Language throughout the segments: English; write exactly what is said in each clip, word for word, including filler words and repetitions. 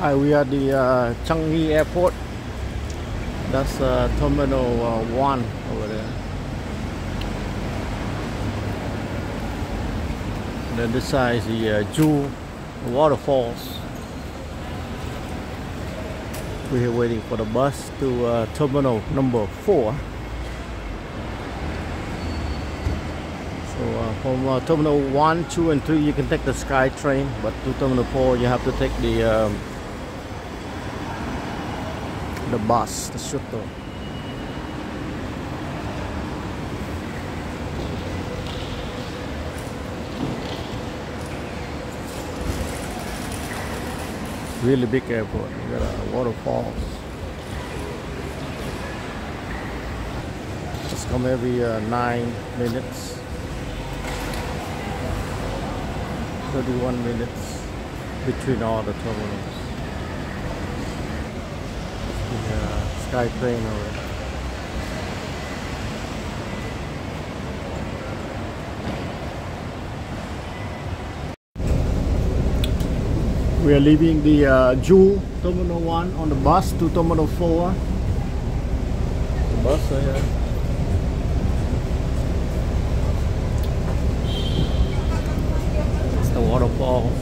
Hi, we are at the uh, Changi Airport. That's uh, Terminal uh, one over there. And then this side is the uh, Jewel Waterfalls. We're here waiting for the bus to uh, Terminal number four. So uh, from uh, Terminal one, two, and three, you can take the SkyTrain, but to Terminal four, you have to take the um, the bus, the shuttle. Really big airport. You got a waterfalls. Just come every uh, nine minutes. thirty-one minutes between all the terminals. The uh, SkyTrain already. We are leaving the uh, Jewel Terminal one on the bus to Terminal four. The bus here. It's the waterfall.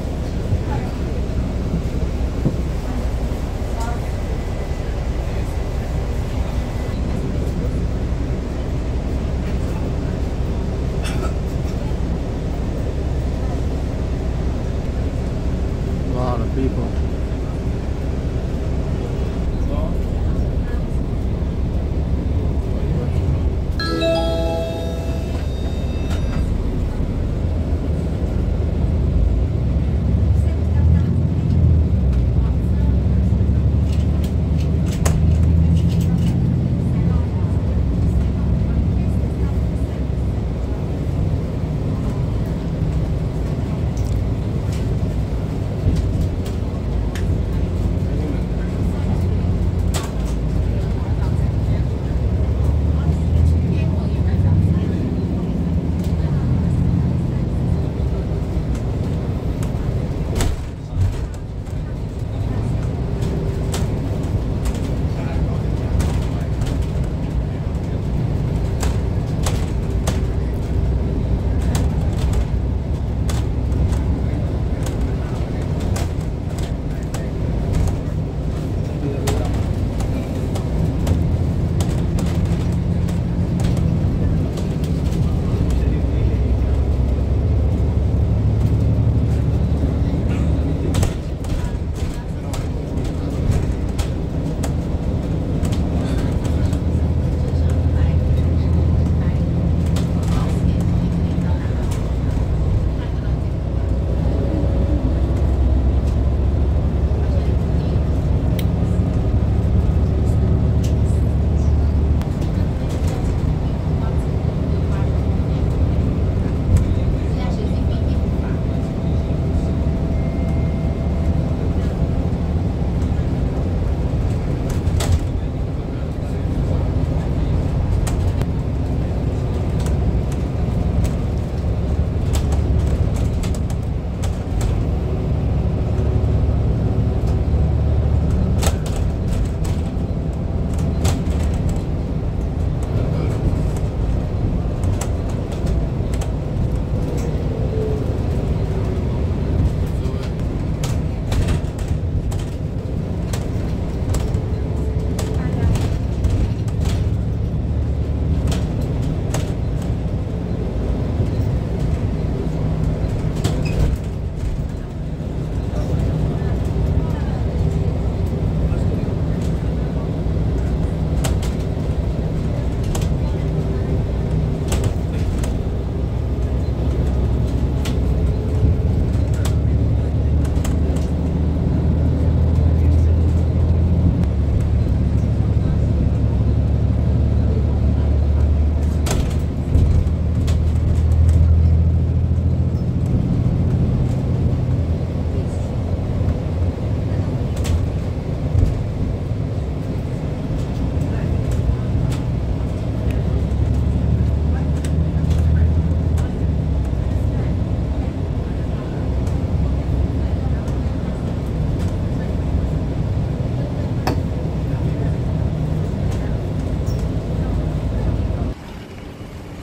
A lot of people.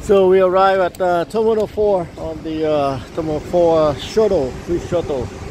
So we arrive at uh, Terminal four on the uh, Terminal four shuttle, free shuttle.